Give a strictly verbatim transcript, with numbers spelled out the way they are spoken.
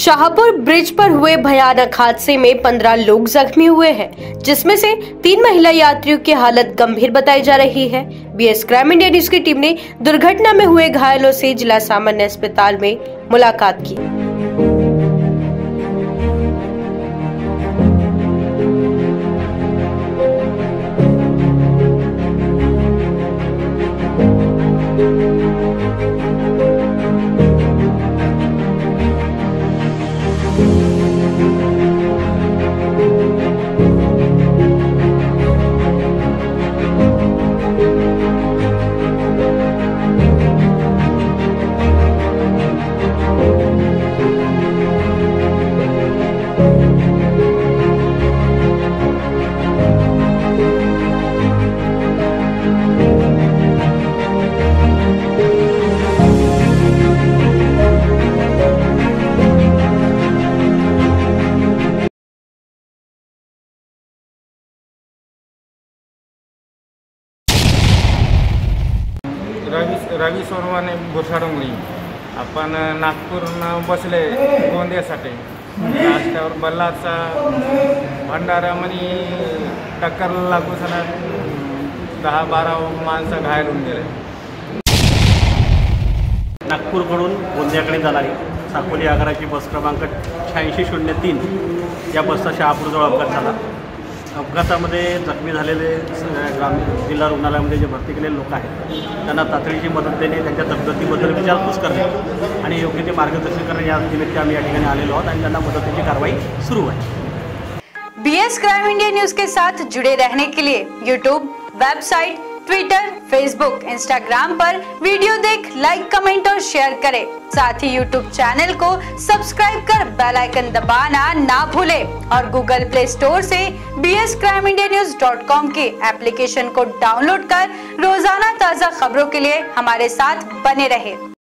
Shahpur bridge पर हुए भयानक हादसे में पंद्रह लोग जख्मी हुए हैं, जिसमें से तीन महिला यात्रियों की हालत गंभीर बताई जा रही है। बीएस क्राइम इंडिया न्यूज की टीम ने दुर्घटना में हुए घायलों से जिला सामान्य अस्पताल में मुलाकात की। रवी रवी सोनवाने भुसाडोंगरी आपण नागपूरनं बसले गोंदियासाठी रस्त्यावर बल्लाचा भंडारामध्ये टक्कर लागू झाल्यात दहा बारा माणसं घायल होऊन गेले। नागपूरकडून गोंदियाकडे जाणारी साकोली आगाराची बस क्रमांक शहाऐंशी शून्य तीन या बसचा शहापूरजवळ अपघात झाला। अपघातामध्ये जखमी झालेले ग्रामीण जिल्हा रुग्णालयामध्ये जे भरती केलेले लोक आहेत त्यांना तातडीची मदत देणे, त्यांच्या तब्येतीबद्दल विचारपूस करणे आणि योग्य ते मार्गदर्शन करणे या निमित्त आम्ही या ठिकाणी आलेलो आहोत आणि त्यांना मदतीची कारवाई सुरू आहे। बीएस क्राइम इंडिया न्यूज के साथ जुड़े रहने के लिए YouTube, website, Twitter, Facebook, Instagram पर वीडियो देख लाइक, कमेंट और शेयर करें। साथ ही यूट्यूब चैनल को सब्सक्राइब कर बेल आइकन दबाना ना भूलें और गूगल प्ले स्टोर से B S crime India news dot com के एप्लीकेशन को डाउनलोड कर रोजाना ताज़ा खबरों के लिए हमारे साथ बने रहें।